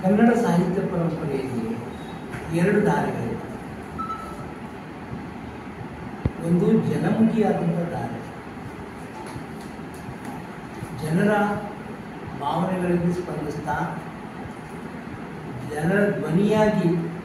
ಕನ್ನಡ ಸಾಹಿತ್ಯ ಪರಂಪರೆಯಲ್ಲಿ ಎರಡು ದಾರಿಗಳಿವೆ. ಒಂದು ಜನಮುಖಿಯಾದಂಥ ದಾರಿ, ಜನರ ಭಾವನೆಗಳಿಗೆ ಸ್ಪಂದಿಸ್ತಾ ಜನರ ಧ್ವನಿಯಾಗಿ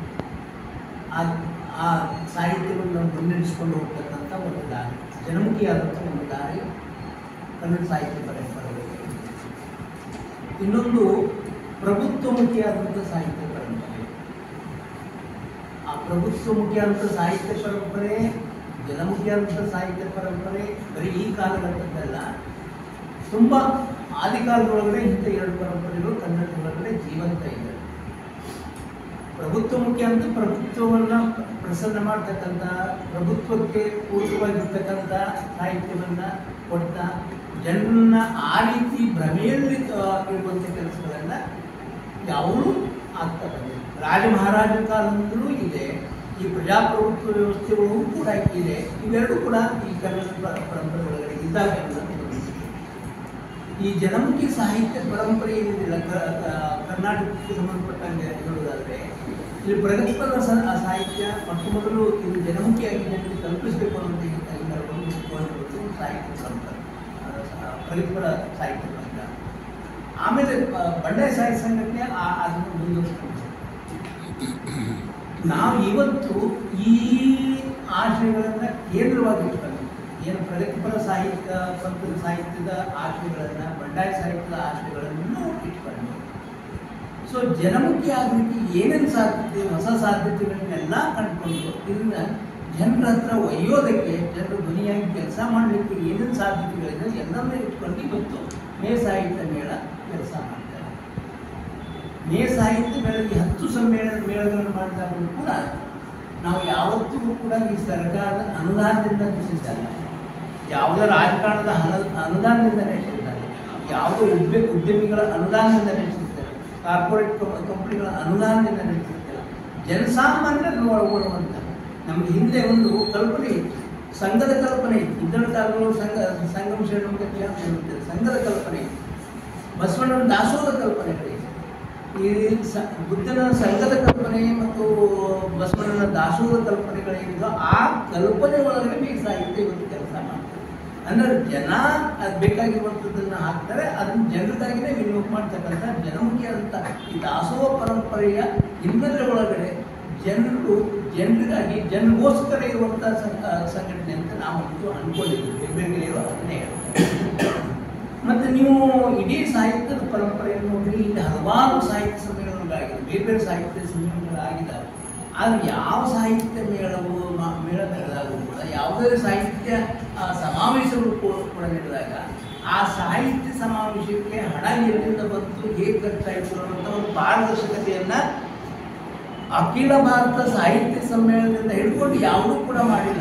ಆ ಸಾಹಿತ್ಯವನ್ನು ಮುನ್ನಡೆಸಿಕೊಂಡು ಹೋಗ್ತಕ್ಕಂಥ ಒಂದು ದಾರಿ, ಜನಮುಖಿಯಾದಂಥ ಒಂದು ದಾರಿ ಕನ್ನಡ ಸಾಹಿತ್ಯ ಪರಂಪರೆ. ಇನ್ನೊಂದು ಪ್ರಭುತ್ವಮುಖಿಯಾದಂಥ ಸಾಹಿತ್ಯ ಪರಂಪರೆ. ಆ ಪ್ರಭುತ್ವಮುಖಿಯಾದಂಥ ಸಾಹಿತ್ಯ ಪರಂಪರೆ, ಜನಮುಖಿಯಾದಂಥ ಸಾಹಿತ್ಯ ಪರಂಪರೆ ಬರೀ ಈ ಕಾಲಘಟ್ಟದ್ದಲ್ಲ, ತುಂಬ ಆದಿಕಾಲದೊಳಗಡೆ ಇಂಥ ಎರಡು ಪರಂಪರೆಗಳು ಕನ್ನಡದೊಳಗಡೆ ಜೀವಂತ ಇದೆ. ಪ್ರಭುತ್ವಮುಖಿ ಅಂತ ಪ್ರಭುತ್ವವನ್ನು ಪ್ರಸನ್ನ ಮಾಡ್ತಕ್ಕಂಥ, ಪ್ರಭುತ್ವಕ್ಕೆ ಪೂರಕವಾಗಿರ್ತಕ್ಕಂಥ ಸಾಹಿತ್ಯವನ್ನು ಕೊಡ್ತಾ ಜನರನ್ನ ಆ ರೀತಿ ಭ್ರಮೆಯಲ್ಲಿ ಇರುವಂಥ ಕೆಲಸಗಳನ್ನು ಯಾವುದೂ ಆಗ್ತಾ ಬಂದಿದೆ. ರಾಜ ಮಹಾರಾಜರ ಕಾಲದಿಂದಲೂ ಇದೆ, ಈ ಪ್ರಜಾಪ್ರಭುತ್ವ ವ್ಯವಸ್ಥೆಗಳು ಕೂಡ ಇದೆ. ಇವೆರಡೂ ಕೂಡ ಈ ಕನ್ನಡ ಪರಂಪರೆ ಒಳಗಡೆ ಇದ್ದಾಗ ಈ ಜನಮುಖಿ ಸಾಹಿತ್ಯ ಪರಂಪರೆ ಏನಿಲ್ಲ, ಕರ್ನಾಟಕಕ್ಕೆ ಸಂಬಂಧಪಟ್ಟಂಗೆ ಹೇಳುವುದಾದರೆ ಇಲ್ಲಿ ಪ್ರಗತಿಪರ ಸಾಹಿತ್ಯ ಮೊದಲು ಇದು ಜನಮುಖಿಯಾಗಿ ಜನರಿಗೆ ತಲುಪಿಸಬೇಕು ಅನ್ನೋದು ಸಾಹಿತ್ಯ ಪರಂಪರೆ, ಪ್ರಗತಿಪರ ಸಾಹಿತ್ಯ ಪರಂಪರೆ. ಆಮೇಲೆ ಬಂಡಾಯ ಸಾಹಿತ್ಯ ಸಂಘಟನೆ ಅದನ್ನು ಮುಂದುವರಿಸಿಕೊಂಡು ನಾವು ಇವತ್ತು ಈ ಆಶಯಗಳನ್ನು ಕೇಂದ್ರವಾಗಿಟ್ಕೊಂಡು ಏನು ಪ್ರಗತಿಪರ ಸಾಹಿತ್ಯ ಪಂಥದ ಸಾಹಿತ್ಯದ ಆಶಯಗಳನ್ನು, ಬಂಡಾಯ ಸಾಹಿತ್ಯದ ಆಶಯಗಳನ್ನು ಇಟ್ಕೊಂಡು ಸೊ ಜನಮುಖಿ ಆಗಲಿಕ್ಕೆ ಏನೇನು ಸಾಧ್ಯತೆ, ಹೊಸ ಸಾಧ್ಯತೆಗಳನ್ನೆಲ್ಲ ಕಂಡುಕೊಂಡು ಇದನ್ನು ಜನರ ಹತ್ರ ಒಯ್ಯೋದಕ್ಕೆ, ಜನರ ಧ್ವನಿಯಾಗಿ ಕೆಲಸ ಮಾಡಲಿಕ್ಕೆ ಏನೇನು ಸಾಧ್ಯತೆಗಳಿದೆ ಎಲ್ಲವನ್ನೂ ಇಟ್ಕೊಂಡು ಇವತ್ತು ಮೇ ಸಾಹಿತ್ಯ ಮೇಳ ಕೆಲಸ ಮಾಡ್ತಾರೆ. ಮೇ ಸಾಹಿತ್ಯ ಮೇಳದಲ್ಲಿ 10 ಮೇಳಗಳನ್ನು ಮಾಡಿದಾಗಲೂ ಕೂಡ ನಾವು ಯಾವತ್ತಿಗೂ ಕೂಡ ಈ ಸರ್ಕಾರದ ಅನುದಾನದಿಂದ ನಡೆಸಿದ್ದಾರೆ, ಯಾವುದೇ ರಾಜಕಾರಣದ ಅನುದಾನದಿಂದ ನಡೆಸಿದ್ದಾರೆ, ಯಾವುದೇ ಉದ್ಯಮಿಗಳ ಅನುದಾನದಿಂದ ನಡೆಸಿದ್ದಾರೆ, ಕಾರ್ಪೊರೇಟ್ ಕಂಪನಿಗಳ ಅನುದಾನದಿಂದ ನಡೆಸಿದ್ದಾರೆ. ಜನಸಾಮಾನ್ಯರನ್ನು ಒಳಗೊಳ್ಳುವಂಥ ನಮಗೆ ಹಿಂದೆ ಒಂದು ಕಲ್ಪನೆ ಇತ್ತು, ಸಂಘದ ಕಲ್ಪನೆ ಇತ್ತು. ಇದ್ದಳ ಕಾಲಗಳು ಸಂಗಮ ಹೇಳುತ್ತದೆ, ಸಂಘದ ಕಲ್ಪನೆ ಇತ್ತು. ಬಸವಣ್ಣನ ದಾಸೋಹದ ಕಲ್ಪನೆಗಳಿದೆ. ಈ ಬುದ್ಧನ ಸಂಘದ ಕಲ್ಪನೆ ಮತ್ತು ಬಸವಣ್ಣನ ದಾಸೋಹದ ಕಲ್ಪನೆಗಳೇನಿದೋ ಆ ಕಲ್ಪನೆ ಒಳಗಡೆ ಈ ಸಾಹಿತ್ಯ ಇವತ್ತು ಕೆಲಸ ಮಾಡ್ತಾರೆ. ಅಂದರೆ ಜನ ಅದು ಬೇಕಾಗಿರುವಂಥದ್ದನ್ನು ಹಾಕ್ತಾರೆ, ಅದನ್ನು ಜನರಿಗಾಗಿಯೇ ವಿನಿಯೋಗ ಮಾಡ್ತಕ್ಕಂಥ ಜನಮುಖಿಯಾದಂಥ ಈ ದಾಸೋಹ ಪರಂಪರೆಯ ಹಿನ್ನೆಲೆ ಒಳಗಡೆ ಜನರಿಗಾಗಿ ಜನರಿಗೋಸ್ಕರ ಇರುವಂಥ ಸಂಘಟನೆ ಅಂತ ನಾವು ಅಂದ್ಕೊಂಡಿದ್ದೀವಿ. ಬೆಂಗಳೂರು ಅದನ್ನೇ ಮತ್ತು ನೀವು ಇಡೀ ಸಾಹಿತ್ಯದ ಪರಂಪರೆಯನ್ನು ನೋಡಿರಿ, ಇಲ್ಲಿ ಹಲವಾರು ಸಾಹಿತ್ಯ ಸಮ್ಮೇಳನಗಳಾಗಿದೆ, ಬೇರೆ ಬೇರೆ ಸಾಹಿತ್ಯ ಸಮ್ಮೇಳನಗಳಾಗಿದ್ದಾವೆ. ಆದರೆ ಯಾವ ಸಾಹಿತ್ಯ ಮೇಳ ನಡೆದಾಗೂ ಕೂಡ ಯಾವುದೇ ಸಾಹಿತ್ಯ ಸಮಾವೇಶಗಳು ಕೂಡ ನಡೆದಾಗ ಆ ಸಾಹಿತ್ಯ ಸಮಾವೇಶಕ್ಕೆ ಹಣ ಎಲ್ಲಿಂದ ಬಂತು, ಹೇಗೆ ಖರ್ಚಾಯಿತು ಅನ್ನುವಂಥ ಒಂದು ಪಾರದರ್ಶಕತೆಯನ್ನು ಅಖಿಲ ಭಾರತ ಸಾಹಿತ್ಯ ಸಮ್ಮೇಳನದಿಂದ ಹಿಡ್ಕೊಂಡು ಯಾವುದೂ ಕೂಡ ಮಾಡಿಲ್ಲ.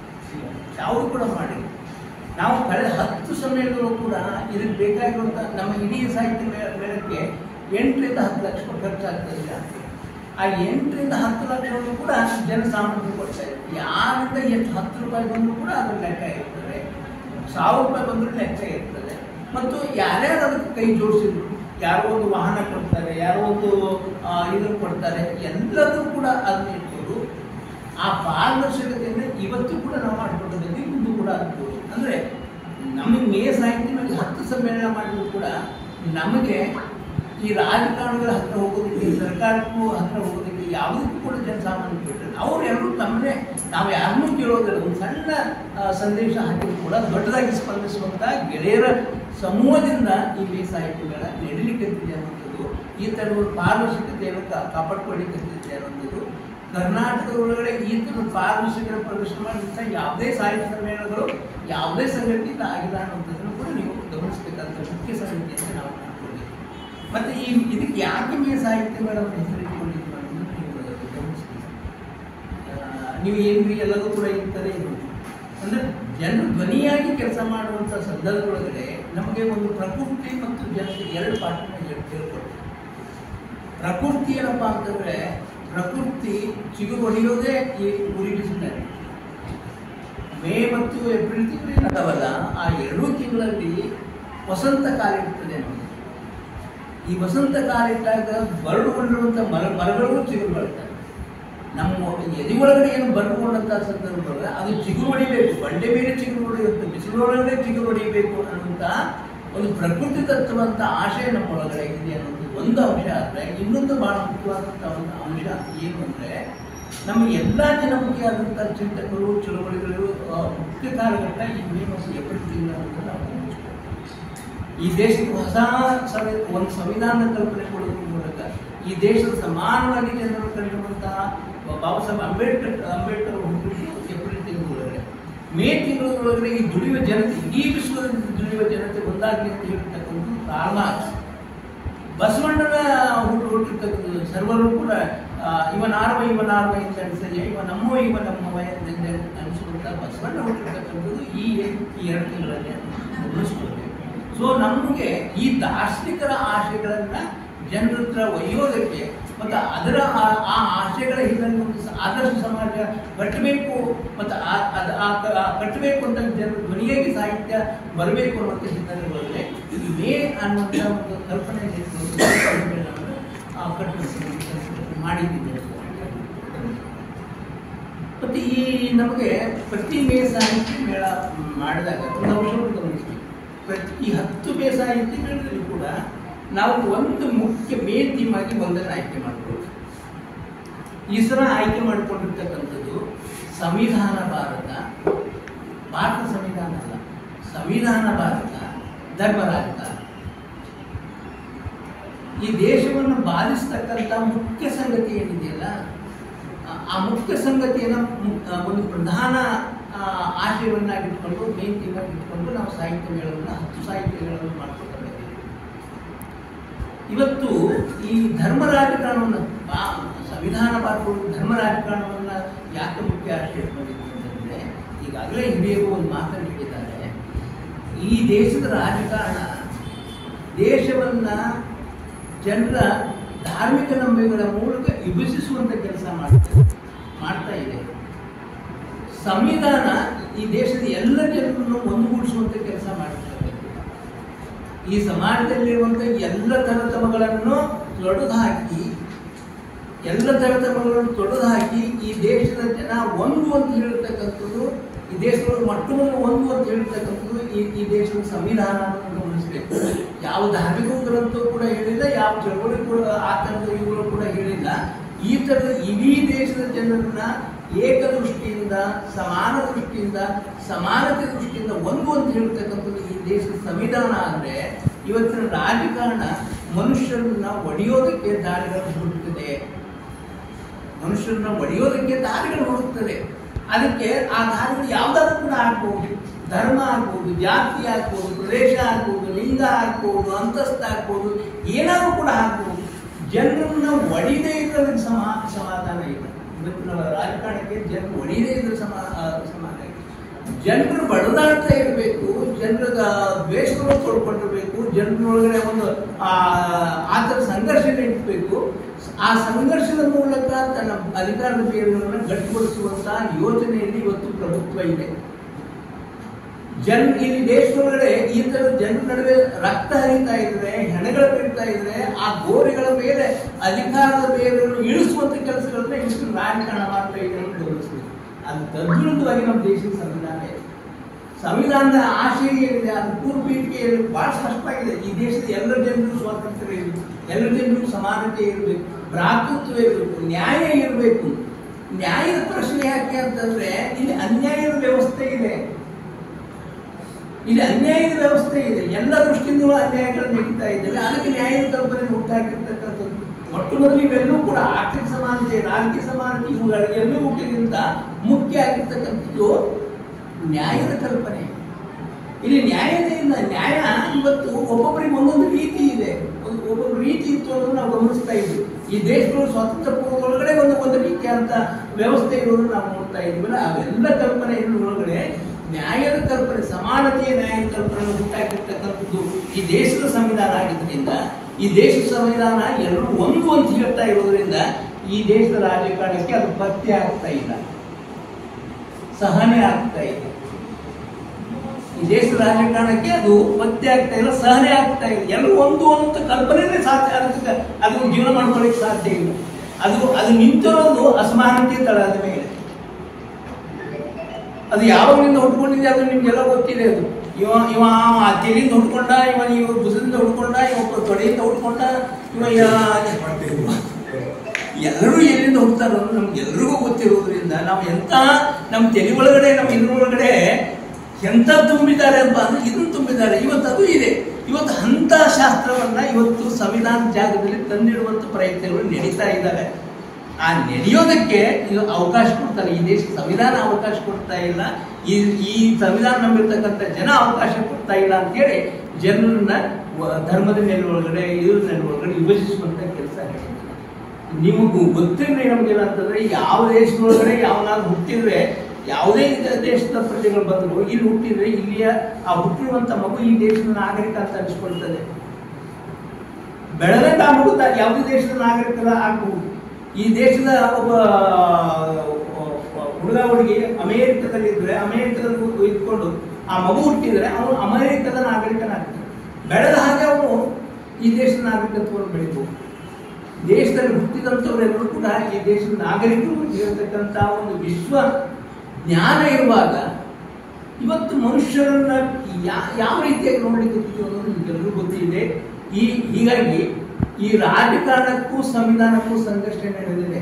ನಾವು ಕಳೆದ 10 ಸಮ್ಮೇಳನಗಳು ಕೂಡ ಇದಕ್ಕೆ ಬೇಕಾಗಿರುವಂಥ ನಮ್ಮ ಇಡೀ ಸಾಹಿತ್ಯ ಮೇಳಕ್ಕೆ 8 ರಿಂದ 10 ಲಕ್ಷ ಖರ್ಚಾಗ್ತದೆ. ಆ 8 ರಿಂದ 10 ಲಕ್ಷವನ್ನು ಕೂಡ ಜನಸಾಮಾನ್ಯರು ಕೊಡ್ತಾ ಇದ್ದಾರೆ. ಯಾರಿಂದ ಎಷ್ಟು 10 ರೂಪಾಯಿ ಬಂದರೂ ಕೂಡ ಅದರ ಲೆಕ್ಕ ಇರ್ತದೆ, 1000 ರೂಪಾಯಿ ಬಂದರೂ ಲೆಕ್ಕ ಇರ್ತದೆ. ಮತ್ತು ಯಾರ್ಯಾರು ಅದಕ್ಕೆ ಕೈ ಜೋಡಿಸಿದ್ರು, ಯಾರೋ ಒಂದು ವಾಹನ ಕೊಡ್ತಾರೆ, ಯಾರೋ ಒಂದು ಇದನ್ನು ಕೊಡ್ತಾರೆ, ಎಲ್ಲರೂ ಕೂಡ ಅದನ್ನ ಇಟ್ಕೊಂಡು ಆ ಪಾರದರ್ಶಕತೆಯನ್ನು ಇವತ್ತು ಕೂಡ ನಾವು ಮಾಡಿಕೊಂಡಿದ್ದೀವಿ, ಮುಂದೆ ಕೂಡ ಆಗ್ಬೋದು. ಅಂದರೆ ನಮಗೆ ಮೇ ಸಾಹಿತ್ಯ ಮೇಲೆ 10 ಸಮ್ಮೇಳನ ಮಾಡಿದ್ರು ಕೂಡ ನಮಗೆ ಈ ರಾಜಕಾರಣಗಳ ಹತ್ರ ಹೋಗೋದಕ್ಕೆ, ಸರ್ಕಾರಕ್ಕೂ ಹತ್ರ ಹೋಗೋದಕ್ಕೆ ಯಾವುದಕ್ಕೂ ಕೂಡ ಜನಸಾಮಾನ್ಯ ಬಿಟ್ಟರೆ ಅವ್ರು ಎಲ್ಲರೂ ತಮ್ಮನ್ನೇ, ನಾವು ಯಾರನ್ನೂ ಕೇಳೋದಿಲ್ಲ. ಒಂದು ಸಣ್ಣ ಸಂದೇಶ ಹಾಕಿದ್ರು ಕೂಡ ದೊಡ್ಡದಾಗಿ ಸ್ಪಂದಿಸುವಂಥ ಗೆಳೆಯರ ಸಮೂಹದಿಂದ ಈ ಮೇ ಸಾಹಿತ್ಯ ಮೇಳ ನಡೀಲಿಕ್ಕೆ ಅನ್ನುವಂಥದ್ದು, ಈ ಥರದ ಒಂದು ಪಾರದರ್ಶಕತೆಯನ್ನು ಕಾಪಾಡ್ಕೊಳ್ಳಿಕ್ಕೆ ಅನ್ನುವಂಥದ್ದು. ಕರ್ನಾಟಕದ ಒಳಗಡೆ ಈ ಥರದ ಪಾರದರ್ಶಕರ ಪ್ರದರ್ಶನ ಮಾಡಿದಂಥ ಯಾವುದೇ ಸಾಹಿತ್ಯ ಸಮ್ಮೇಳನಗಳು ಯಾವುದೇ ಸಂಘಟನೆಯಿಂದ ಆಗಿಲ್ಲ ಅನ್ನುವಂಥದ್ದನ್ನು ಕೂಡ ನೀವು ಗಮನಿಸಬೇಕಾದಂಥ ಮುಖ್ಯ ಸಂಗತಿ ಅಂತ ನಾವು ಮಾಡ್ಕೊಂಡಿದ್ದೀವಿ. ಮತ್ತು ಇದಕ್ಕೆ ಯಾಕೆ ಮೇ ಸಾಹಿತ್ಯ ಮೇಳವನ್ನು ಹೆಸರಿಟ್ಟುಕೊಂಡಿದ್ದೀವಿ ಅನ್ನೋದನ್ನು ನೀವು ಗಮನಿಸ್ತೀವಿ. ನೀವು ಏನ್ರಿ ಎಲ್ಲರೂ ಕೂಡ ಇರ್ತಾರೆ ಅಂದರೆ ಜನರು ಧ್ವನಿಯಾಗಿ ಕೆಲಸ ಮಾಡುವಂಥ ಸಂದರ್ಭದೊಳಗಡೆ ನಮಗೆ ಒಂದು ಪ್ರಕೃತಿ ಮತ್ತು ಜನತೆ ಎರಡು ಪಾಠವನ್ನು ಹೇಳ್ಕೊಡ್ತೀವಿ. ಪ್ರಕೃತಿ ಏನಪ್ಪ ಅಂತಂದರೆ, ಪ್ರಕೃತಿ ಚಿಗುರು ಹೊಡೆಯೋದೇ ಈ 3 ಡಿಸೆಂಬರ್. ಮೇ ಮತ್ತು ಏಪ್ರಿಲ್ ತಿಂಗಳು ಅದವಲ್ಲ, ಆ 2 ತಿಂಗಳಲ್ಲಿ ವಸಂತ ಕಾಲ ಇರ್ತದೆ ನಮಗೆ. ಈ ವಸಂತ ಕಾಲ ಇದ್ದಾಗ ಬರಡುಗೊಂಡಿರುವಂಥ ಮರಗಳು ಚಿಗುರು ಬರ್ತವೆ. ನಮ್ಮ ಎದೆ ಒಳಗಡೆ ಏನು ಬರಡುಗೊಂಡಂಥ ಸಂದರ್ಭದಲ್ಲಿ ಅದು ಚಿಗುರು ಹೊಡಿಬೇಕು, ಬಂಡೆ ಮೇಲೆ ಚಿಗುರು ಹೊಡೆಯುತ್ತೆ, ಬಿಸಿಲೊಳಗಡೆ ಚಿಗುರು ಹೊಡಿಬೇಕು ಅನ್ನುವಂಥ ಒಂದು ಪ್ರಕೃತಿ ತತ್ವವಂತ ಆಶಯ ನಮ್ಮೊಳಗಡೆ ಇದೆ ಅನ್ನೋದು ಒಂದು ಅಂಶ. ಆದರೆ ಇನ್ನೊಂದು ಬಹಳ ಮುಖ್ಯವಾದಂಥ ಒಂದು ಅಂಶ ಏನು ಅಂದರೆ, ನಮ್ಮ ಎಲ್ಲ ಜನಮುಖಿಯಾದಂಥ ಚಿಂತಕರು, ಚಳವಳಿಗಳು ಮುಖ್ಯ ಕಾಲಘಟ್ಟ ಈ ಮೇ ಮತ್ತು ಏಪ್ರಿಲ್ ತಿಂಗಳು ಅಂತ ನಾವು ಗಮನಿಸ್ತೀವಿ. ಈ ದೇಶಕ್ಕೆ ಹೊಸ ಒಂದು ಸಂವಿಧಾನದ ಕಲ್ಪನೆ ಕೊಡೋದ್ರ ಮೂಲಕ ಈ ದೇಶದ ಸಮಾನವಾಗಿ ಜನರು ಕಂಡಿರುವಂತಹ ಬಾಬಾ ಸಾಹೇಬ್ ಅಂಬೇಡ್ಕರ್ ಹುಟ್ಟಿದ್ದು ಏಪ್ರಿಲ್ ತಿಂಗಳೊಳಗಡೆ. ಮೇ ತಿಂಗಳೊಳಗಡೆ ಈ ದುಡಿಯುವ ಜನತೆ, ಇಡೀ ವಿಶ್ವದ ದುಡಿಯುವ ಜನತೆ ಒಂದಾಗಲಿ ಅಂತ ಹೇಳಿರ್ತಕ್ಕಂಥದ್ದು ಕಾರಣ. ಬಸವಣ್ಣನ ಹುಟ್ಟಿರ್ತಕ್ಕಂಥದ್ದು ಸರ್ವರು ಕೂಡ ಇವನಾರ್ವ ಅಂತ ಅನಿಸಲ್ಲ, ಇವ ನಮ್ಮವ ಎಂದು ಅನಿಸುವಂಥ ಬಸವಣ್ಣ ಹುಟ್ಟಿರ್ತಕ್ಕಂಥದ್ದು ಈ 2 ತಿಂಗಳಲ್ಲಿ ಗಮನಿಸ್ಕೊಳ್ಬೇಕು. ಸೊ ನಮಗೆ ಈ ದಾರ್ಶನಿಕರ ಆಶಯಗಳನ್ನು ಜನರ ಹತ್ರ ಒಯ್ಯೋದಕ್ಕೆ ಮತ್ತು ಅದರ ಆ ಆಶಯಗಳ ಹಿನ್ನೆಲೆ ಒಂದು ಆದರ್ಶ ಸಮಾಜ ಕಟ್ಟಬೇಕು ಮತ್ತು ಕಟ್ಟಬೇಕು ಅಂತ ಜನರ ಧ್ವನಿಯಾಗಿ ಸಾಹಿತ್ಯ ಬರಬೇಕು ಅನ್ನೋಂಥ ಹಿನ್ನೆಲೆಗಳಲ್ಲಿ ಇದು ಮೇ ಅನ್ನುವಂಥ ಒಂದು ಕಲ್ಪನೆ ಮಾಡಿದ್ದೀನಿ. ಮತ್ತು ಈ ನಮಗೆ ಪ್ರತಿ ಮೇ ಸಾಹಿತ್ಯ ಮೇಳ ಮಾಡಿದಾಗ ಒಂದು ಅಂಶವನ್ನು ಗಮನಿಸ್ತೀವಿ. ಈ 10 ಮೇ ಸಾಹಿತ್ಯ ಮೇಳದಲ್ಲಿ ಕೂಡ ನಾವು ಒಂದು ಮುಖ್ಯ ಮೇ ಥೀಮ್ ಆಗಿ ಒಂದನ್ನು ಆಯ್ಕೆ ಮಾಡಿಕೊಳ್ಳೋದು. ಈ ಸಲ ಆಯ್ಕೆ ಮಾಡಿಕೊಂಡಿರ್ತಕ್ಕಂಥದ್ದು ಸಂವಿಧಾನ ಭಾರತ ಸಂವಿಧಾನ ಅಲ್ಲ, ಸಂವಿಧಾನ ಭಾರತ ಧರ್ಮರಾಜಕಾರಣ. ಈ ದೇಶವನ್ನು ಬಾಧಿಸ್ತಕ್ಕಂಥ ಮುಖ್ಯ ಸಂಗತಿ ಏನಿದೆಯಲ್ಲ, ಆ ಮುಖ್ಯ ಸಂಗತಿಯನ್ನು ಒಂದು ಪ್ರಧಾನ ಆಶಯವನ್ನಾಗಿಟ್ಕೊಂಡು ಮೇನ್ ಥೀಮಾಗಿ ಇಟ್ಕೊಂಡು ನಾವು ಸಾಹಿತ್ಯ ಮೇಳವನ್ನು 10 ಸಾಹಿತ್ಯ ಮೇಳವನ್ನು ಮಾಡ್ಕೊಳ್ತಾ ಇದ್ದೀವಿ. ಇವತ್ತು ಈ ಧರ್ಮ ರಾಜಕಾರಣವನ್ನು ಸಂವಿಧಾನ ಭಾರತವು ಧರ್ಮ ರಾಜಕಾರಣವನ್ನು ಯಾಕೆ ಮುಖ್ಯ ಆಶಯ ಇಟ್ಕೊಂಡಿದ್ದೀವಿ ಅಂತಂದರೆ, ಈಗಾಗಲೇ ಹಿರಿಯರು ಒಂದು ಮಾತನ್ನು ಹೇಳಿದ್ದಾರೆ. ಈ ದೇಶದ ರಾಜಕಾರಣ ದೇಶವನ್ನು ಜನರ ಧಾರ್ಮಿಕ ನಂಬಿಕೆಗಳ ಮೂಲಕ ವಿಭಜಿಸುವಂಥ ಕೆಲಸ ಮಾಡ್ತಾ ಇದೆ. ಸಂವಿಧಾನ ಈ ದೇಶದ ಎಲ್ಲ ಜನರನ್ನು ಒಂದುಗೂಡಿಸುವಂಥ ಕೆಲಸ ಮಾಡ್ತಾರೆ. ಈ ಸಮಾಜದಲ್ಲಿರುವಂಥ ಎಲ್ಲ ತರತಮಗಳನ್ನು ತೊಡೆದು ಹಾಕಿ ಈ ದೇಶದ ಜನ ಒಂದು ಅಂತ ಹೇಳಿರ್ತಕ್ಕಂಥದ್ದು, ಈ ದೇಶದ ಮಟ್ಟವನ್ನು ಒಂದು ಅಂತ ಹೇಳಿರ್ತಕ್ಕಂಥದ್ದು ಈ ದೇಶದ ಸಂವಿಧಾನ ಗಮನಿಸಬೇಕು. ಯಾವ ಧಾರ್ಮಿಕ ಗ್ರಂಥವೂ ಕೂಡ ಹೇಳಿಲ್ಲ, ಯಾವ ಚಳವಳಿ ಕೂಡ ಆ ಥರದ ಇವುಗಳು ಕೂಡ ಹೇಳಿಲ್ಲ. ಈ ಥರದ ಇಡೀ ದೇಶದ ಜನರನ್ನ ಏಕದೃಷ್ಟಿಯಿಂದ, ಸಮಾನ ದೃಷ್ಟಿಯಿಂದ, ಸಮಾನತೆ ದೃಷ್ಟಿಯಿಂದ ಒಂದು ಅಂತ ಹೇಳ್ತಕ್ಕಂಥದ್ದು ಈ ದೇಶದ ಸಂವಿಧಾನ. ಅಂದರೆ ಇವತ್ತಿನ ರಾಜಕಾರಣ ಮನುಷ್ಯರನ್ನ ಒಡೆಯೋದಕ್ಕೆ ದಾರಿಗಳನ್ನು ಹುಡುಕ್ತದೆ. ಅದಕ್ಕೆ ಆ ದಾರಿಗಳು ಯಾವುದಾದ್ರೂ ಕೂಡ ಆಗ್ಬೋದು. ಧರ್ಮ ಆಗ್ಬೋದು, ಜಾತಿ ಆಗ್ಬೋದು, ಪ್ರದೇಶ ಆಗ್ಬೋದು, ಲಿಂಗ ಆಗ್ಬೋದು, ಅಂತಸ್ತು ಆಗ್ಬೋದು, ಏನಾದರೂ ಕೂಡ ಆಗ್ಬೋದು. ಜನರನ್ನ ಒಡೆಯದೇ ಇದ್ರೆ ಸಮಾಧಾನ ಇಲ್ಲ. ಇವತ್ತಿನ ರಾಜಕಾರಣಕ್ಕೆ ಜನರು ಒಡೆಯದೇ ಇದ್ರೆ ಸಮಾಧಾನ ಇಲ್ಲ. ಜನರು ಬಡದಾಡ್ತಾ ಇರಬೇಕು, ಜನರ ದ್ವೇಷವನ್ನು ತೊಡ್ಕೊಂಡಿರ್ಬೇಕು, ಜನರೊಳಗಡೆ ಒಂದು ಆ ಥರ ಸಂಘರ್ಷ ಇಟ್ಬೇಕು. ಆ ಸಂಘರ್ಷದ ಮೂಲಕ ತನ್ನ ಅಧಿಕಾರದ ಬೇರುಗಳನ್ನು ಗಟ್ಟಿಗೊಳಿಸುವಂಥ ಯೋಜನೆಯಲ್ಲಿ ಇವತ್ತು ಪ್ರಭುತ್ವ ಇದೆ. ಇಲ್ಲಿ ದೇಶದೊಳಗಡೆ ಈ ಥರದ ಜನರ ನಡುವೆ ರಕ್ತ ಹರಿತಾ ಇದ್ರೆ, ಹೆಣಗಳು ಬೀಳ್ತಾ ಇದ್ರೆ, ಆ ಗೋರಿಗಳ ಮೇಲೆ ಅಧಿಕಾರದ ಬೇರುಗಳನ್ನು ಇಳಿಸುವಂಥ ಕೆಲಸಗಳನ್ನ ಇಷ್ಟು ರಾಜಕಾರಣ ಮಾಡ್ತಾ ಇದೆ ಅಂತ ಗಮನಿಸಬೇಕು. ಅದು ತದ್ವಿರುದ್ಧವಾಗಿ ನಮ್ಮ ದೇಶದ ಸಂವಿಧಾನ ಇದೆ. ಸಂವಿಧಾನದ ಆಶಯ ಏನಿದೆ, ಅದು ಪೂರ್ವಪೀಠಿಕೆಯಲ್ಲಿ ಬಹಳ ಸ್ಪಷ್ಟವಾಗಿದೆ. ಈ ದೇಶದ ಎಲ್ಲ ಜನರಿಗೂ ಸ್ವಾತಂತ್ರ್ಯ ಇರಬೇಕು, ಎಲ್ಲ ಜನರಿಗೂ ಸಮಾನತೆ ಇರಬೇಕು, ಭ್ರಾತೃತ್ವ ಇರಬೇಕು, ನ್ಯಾಯ ಇರಬೇಕು. ನ್ಯಾಯದ ಪ್ರಶ್ನೆ ಯಾಕೆ ಅಂತಂದ್ರೆ ಇಲ್ಲಿ ಅನ್ಯಾಯದ ವ್ಯವಸ್ಥೆ ಇದೆ. ಎಲ್ಲ ದೃಷ್ಟಿಯಿಂದಲೂ ಅನ್ಯಾಯಗಳನ್ನು ನಡೀತಾ ಇದ್ದೇವೆ. ಅದಕ್ಕೆ ನ್ಯಾಯದ ಕಲ್ಪನೆ ಹುಟ್ಟಾಕಿರ್ತಕ್ಕಂಥದ್ದು. ಮೊಟ್ಟ ಮೊದಲು ಇವೆಲ್ಲವೂ ಕೂಡ ಆರ್ಥಿಕ ಸಮಾನತೆ, ರಾಜಕೀಯ ಸಮಾನತೆ, ಇವುಗಳೆಲ್ಲವೂಕ್ಕಿಂತ ಮುಖ್ಯ ಆಗಿರ್ತಕ್ಕಂಥದ್ದು ನ್ಯಾಯದ ಕಲ್ಪನೆ. ಇಲ್ಲಿ ನ್ಯಾಯದಿಂದ ನ್ಯಾಯ ಇವತ್ತು ಒಬ್ಬೊಬ್ಬರಿಗೆ ಒಂದೊಂದು ರೀತಿ ಇದೆ. ಒಬ್ಬೊಬ್ಬರು ರೀತಿ ಇತ್ತು ಅನ್ನೋದು ನಾವು ಗಮನಿಸ್ತಾ ಇದ್ವಿ. ಈ ದೇಶಗಳು ಸ್ವಾತಂತ್ರ್ಯ ಪೂರ್ವದೊಳಗಡೆ ಒಂದು ರೀತಿಯಾದಂಥ ವ್ಯವಸ್ಥೆ ಇರೋದು ನಾವು ನೋಡ್ತಾ ಇದ್ವಲ್ಲ, ಅವೆಲ್ಲ ಕಲ್ಪನೆ ಒಳಗಡೆ ನ್ಯಾಯದ ಕಲ್ಪನೆ, ಸಮಾನತೆಯ ನ್ಯಾಯದ ಕಲ್ಪನೆ ಹುಟ್ಟಾಕಿರ್ತಕ್ಕಂಥದ್ದು ಈ ದೇಶದ ಸಂವಿಧಾನ ಆಗಿದ್ದರಿಂದ, ಈ ದೇಶದ ಸಂವಿಧಾನ ಎಲ್ಲರೂ ಒಂದು ಅಂತ ಹೇಳ್ತಾ ಇರೋದ್ರಿಂದ ಈ ದೇಶದ ರಾಜಕಾರಣಕ್ಕೆ ಅದು ಪಥ್ಯ ಆಗ್ತಾ ಇಲ್ಲ, ಸಹನೆ ಆಗ್ತಾ ಇದೆ. ಈ ದೇಶದ ರಾಜಕಾರಣಕ್ಕೆ ಅದು ಪತ್ತೆ ಆಗ್ತಾ ಇಲ್ಲ, ಸಹನೆ ಆಗ್ತಾ ಇಲ್ಲ. ಎಲ್ಲರೂ ಒಂದು ಅಂತ ಕಲ್ಪನೆ ಸಾಧ್ಯ, ಅದಕ್ಕೆ ಅದು ಜೀವನ ಮಾಡ್ಕೊಳ್ಳಿಕ್ಕೆ ಸಾಧ್ಯ ಇಲ್ಲ. ಅದು ನಿಂತಿರೋದು ಅಸಮಾನತೆ ತಳದ ಮೇಲೆ. ಅದು ಯಾವಾಗಿಂದ ಹುಟ್ಕೊಂಡಿದೆ ಅದು ನಿಮ್ಗೆಲ್ಲ ಗೊತ್ತಿದೆ. ಅದು ಇವ ತೆಲಿಂದ ಹುಟ್ಕೊಂಡ, ಇವ ಭುಜದಿಂದ ಹುಟ್ಕೊಂಡ, ಇವ ತೊಡೆಯಿಂದ ಹುಟ್ಕೊಂಡ, ಎಲ್ಲರೂ ಎಲ್ಲಿಂದ ಹುಡ್ತಾರೋ ನಮ್ಗೆಲ್ರಿಗೂ ಗೊತ್ತಿರೋದ್ರಿಂದ ನಾವು ಎಂತ ನಮ್ಮ ತಲೆ ಒಳಗಡೆ, ನಮ್ಮ ಇದ್ರೊಳಗಡೆ ಎಂತ ತುಂಬಿದ್ದಾರೆ ಅಂತ ಅಂದ್ರೆ ಇದನ್ನು ತುಂಬಿದ್ದಾರೆ. ಇವತ್ತು ಅದು ಇದೆ. ಇವತ್ತು ಅಂತ ಶಾಸ್ತ್ರವನ್ನ ಇವತ್ತು ಸಂವಿಧಾನ ಜಾಗದಲ್ಲಿ ತಂದಿಡುವಂತ ಪ್ರಯತ್ನಗಳು ನಡೀತಾ ಇದ್ದಾವೆ. ಆ ನಡೆಯೋದಕ್ಕೆ ಇದು ಅವಕಾಶ ಕೊಡ್ತಾರೆ. ಈ ದೇಶ ಸಂವಿಧಾನ ಅವಕಾಶ ಕೊಡ್ತಾ ಇಲ್ಲ, ಈ ಸಂವಿಧಾನ ನಂಬಿರ್ತಕ್ಕಂಥ ಜನ ಅವಕಾಶ ಕೊಡ್ತಾ ಇಲ್ಲ ಅಂತೇಳಿ ಜನರನ್ನ ಧರ್ಮದ ನೆಲೆಯೊಳಗಡೆ ಇದ್ರ ನೆಲೆಯೊಳಗಡೆ ವಿಭಜಿಸುವಂತ ಕೆಲಸ ನಡೀತದೆ. ನಿಮಗೂ ಗೊತ್ತಿರಲಿ ನಮ್ಗೇನಂತಂದ್ರೆ, ಯಾವ ದೇಶದೊಳಗಡೆ ಯಾವನಾದ್ರು ಹುಟ್ಟಿದ್ರೆ, ಯಾವುದೇ ದೇಶದ ಪ್ರಜೆಗಳು ಬಂದ್ರು ಇಲ್ಲಿ ಹುಟ್ಟಿದ್ರೆ, ಇಲ್ಲಿಯ ಆ ಹುಟ್ಟಿರುವಂತ ಮಗು ಈ ದೇಶದ ನಾಗರಿಕ ಅಂತ ಅನಿಸ್ಕೊಳ್ತದೆ. ಬೆಳೆದಂತ ಆ ಮಗು ಯಾವುದೇ ದೇಶದ ನಾಗರಿಕರ ಆಗಬಹುದು. ಈ ದೇಶದ ಒಬ್ಬ ಹುಡುಗ ಹುಡುಗಿ ಅಮೇರಿಕದಲ್ಲಿ ಇದ್ರೆ, ಅಮೇರಿಕದಲ್ಲಿ ಇದ್ಕೊಂಡು ಆ ಮಗು ಹುಟ್ಟಿದ್ರೆ ಅವನು ಅಮೇರಿಕದ ನಾಗರಿಕನಾಗ್ತಾನೆ. ಬೆಳೆದ ಹಾಗೆ ಅವನು ಈ ದೇಶದ ನಾಗರಿಕತ್ವವನ್ನು ಬೆಳಿಬಹುದು. ದೇಶದಲ್ಲಿ ಹುಟ್ಟಿದಂಥವರೆಲ್ಲರೂ ಕೂಡ ಈ ದೇಶದ ನಾಗರಿಕರು ಇರತಕ್ಕಂಥ ಒಂದು ವಿಶ್ವ ಜ್ಞಾನ ಇರುವಾಗ ಇವತ್ತು ಮನುಷ್ಯರನ್ನ ಯಾವ ರೀತಿಯಾಗಿ ನೋಡ್ಲಿಕ್ಕೆ ಅನ್ನೋದು ನಿಮ್ಗೆಲ್ಲರೂ ಗೊತ್ತಿದೆ. ಹೀಗಾಗಿ ಈ ರಾಜಕಾರಣಕ್ಕೂ ಸಂವಿಧಾನಕ್ಕೂ ಸಂಘರ್ಷ ನಡೆದಿದೆ.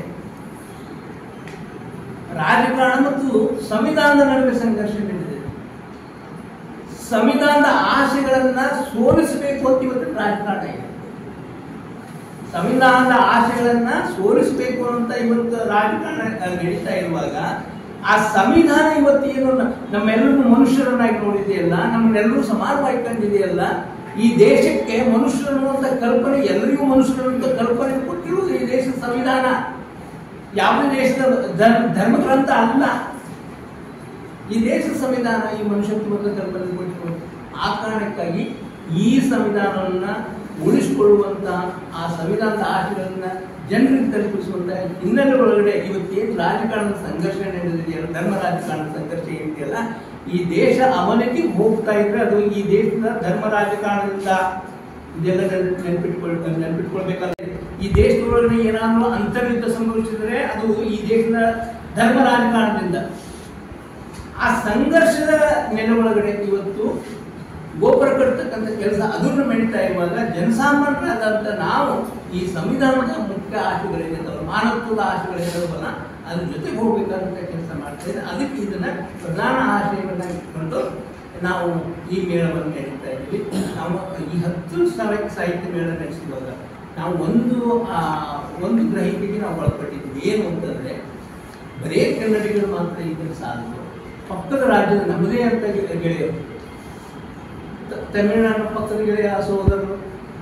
ರಾಜಕಾರಣ ಮತ್ತು ಸಂವಿಧಾನದ ನಡುವೆ ಸಂಘರ್ಷ ನಡೆದಿದೆ. ಸಂವಿಧಾನದ ಆಶೆಗಳನ್ನ ಸೋಲಿಸಬೇಕು ಅಂತ ಇವತ್ತು ರಾಜಕಾರಣ ಇದೆ. ಸಂವಿಧಾನದ ಆಶೆಗಳನ್ನ ಸೋಲಿಸಬೇಕು ಅಂತ ಇವತ್ತು ರಾಜಕಾರಣ ನಡೀತಾ ಇರುವಾಗ, ಆ ಸಂವಿಧಾನ ಇವತ್ತೇನು ನಮ್ಮೆಲ್ಲರೂ ಮನುಷ್ಯರನ್ನಾಗಿ ನೋಡಿದೆಯಲ್ಲ, ನಮ್ಮನ್ನೆಲ್ಲರೂ ಸಮಾನವಾಗಿ ಕಂಡಿದೆಯಲ್ಲ, ಈ ದೇಶಕ್ಕೆ ಮನುಷ್ಯರು ಅಂತ ಕಲ್ಪನೆ, ಎಲ್ಲರಿಗೂ ಮನುಷ್ಯರು ಅಂತ ಕಲ್ಪನೆ ಕೊಟ್ಟಿರುವುದು ಈ ದೇಶದ ಸಂವಿಧಾನ. ಯಾವುದೇ ದೇಶದ ಧರ್ಮಗ್ರಂಥ ಅಲ್ಲ. ಈ ದೇಶದ ಸಂವಿಧಾನ ಈ ಮನುಷ್ಯತ್ವದ ಕಲ್ಪನೆ ಕೊಟ್ಟಿರುವುದು. ಆ ಕಾರಣಕ್ಕಾಗಿ ಈ ಸಂವಿಧಾನವನ್ನ ಉಳಿಸಿಕೊಳ್ಳುವಂತ, ಆ ಸಂವಿಧಾನದ ಆಶೆಗಳನ್ನ ಜನರಿಗೆ ತಲುಪಿಸುವಂತ ಹಿನ್ನೆಲೆ ಒಳಗಡೆ ಇವತ್ತೇನು ರಾಜಕಾರಣದ ಸಂಘರ್ಷ ನಡೆದಿದೆಯಲ್ಲ, ಧರ್ಮ ರಾಜಕಾರಣದ ಸಂಘರ್ಷ ಏನಿದೆಯಲ್ಲ, ಈ ದೇಶ ಅವನತಿಗೆ ಹೋಗ್ತಾ ಇದ್ರೆ ಅದು ಈ ದೇಶದ ಧರ್ಮ ರಾಜಕಾರಣದಿಂದ. ಇದೆಲ್ಲ ನೆನಪಿಟ್ಕೊಳ್ಬೇಕಾದ್ರೆ, ಈ ದೇಶದೊಳಗಡೆ ಏನಾದ್ರು ಅಂತರ್ಯುದ್ಧ ಸಂಭವಿಸಿದ್ರೆ ಅದು ಈ ದೇಶದ ಧರ್ಮ ರಾಜಕಾರಣದಿಂದ. ಆ ಸಂಘರ್ಷದ ನೆಲೆ ಒಳಗಡೆ ಇವತ್ತು ಗೋಪುರ ಕಟ್ಟತಕ್ಕಂಥ ಕೆಲಸ ಅದನ್ನು ನಡೀತಾ ಇರುವಾಗ, ಜನಸಾಮಾನ್ಯರಾದಂಥ ನಾವು ಈ ಸಂವಿಧಾನದ ಮುಖ್ಯ ಆಶೆಗಳಿದ್ದಾವಲ್ಲ, ಮಾನವತ್ವದ ಆಶೆಗಳಿದ್ದಾವಲ್ಲ, ಅದ್ರ ಜೊತೆಗೆ ಹೋಗ್ಬೇಕಾದಂಥ ಕೆಲಸ ಮಾಡ್ತಾ ಇದ್ದಾರೆ. ಅದಕ್ಕೆ ಇದನ್ನ ಪ್ರಧಾನ ಆಶಯಗಳನ್ನ ಇಟ್ಕೊಂಡು ನಾವು ಈ ಮೇಳವನ್ನು ನಡೀತಾ ಇದ್ದೀವಿ. ನಾವು ಈ 10 ಸಾಹಿತ್ಯ ಮೇಳ ನಡೆಸಿದಾಗ ನಾವು ಒಂದು ಗ್ರಹಿಕೆಗೆ ನಾವು ಒಳಪಟ್ಟಿದ್ವಿ. ಏನು ಅಂತಂದ್ರೆ, ಬರೇ ಕನ್ನಡಿಗರು ಮಾತ್ರ ಇದನ್ನು ಸಾಧು, ಪಕ್ಕದ ರಾಜ್ಯದ ನಮ್ಮದೇ ಅಂತ ಗೆಳೆಯರು, ತಮಿಳುನಾಡು ಪಕ್ಕದ ಗೆಳೆಯ ಸಹೋದರರು,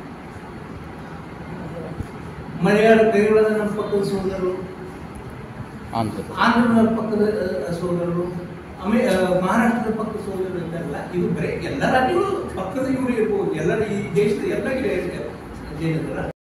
ಮಲಯಾಳ ಕೇರಳದ ನಮ್ಮ ಪಕ್ಕದ ಸಹೋದರರು, ಆಂಧ್ರದ ಪಕ್ಕದ ಸಹೋದರರು, ಮಹಾರಾಷ್ಟ್ರದ ಪಕ್ಕದ ಸಹೋದರರು ಇದ್ದಾರಲ್ಲ, ಇದು ಬರೀ ಎಲ್ಲ ರಾಜ್ಯಗಳು ಪಕ್ಕದ ಇವರು ಇರ್ಬೋದು. ಎಲ್ಲರ ಈ ದೇಶದ ಎಲ್ಲ ಗೆಳೆಯರು